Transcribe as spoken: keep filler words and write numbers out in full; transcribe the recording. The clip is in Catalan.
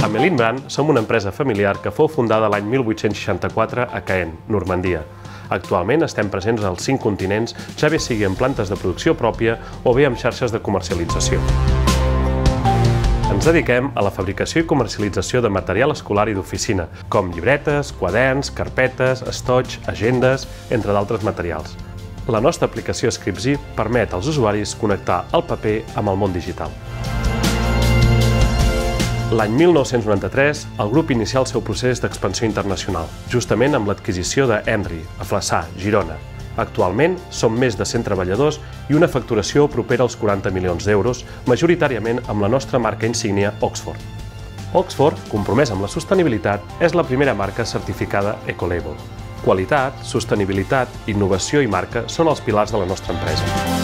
A Melin Brand som una empresa familiar que fou fundada l'any mil vuit-cents seixanta-quatre a Caen, Normandia. Actualment estem presents als cinc continents, ja bé sigui en plantes de producció pròpia o bé amb xarxes de comercialització. Ens dediquem a la fabricació i comercialització de material escolar i d'oficina, com llibretes, quaderns, carpetes, estoig, agendes, entre d'altres materials. La nostra aplicació Scripzy permet als usuaris connectar el paper amb el món digital. L'any mil nou-cents noranta-tres, el grup inicià el seu procés d'expansió internacional, justament amb l'adquisició de Henry, a Flaçà, Girona. Actualment, som més de cent treballadors i una facturació propera als quaranta milions d'euros, majoritàriament amb la nostra marca insígnia Oxford. Oxford, compromès amb la sostenibilitat, és la primera marca certificada Ecolabel. Qualitat, sostenibilitat, innovació i marca són els pilars de la nostra empresa.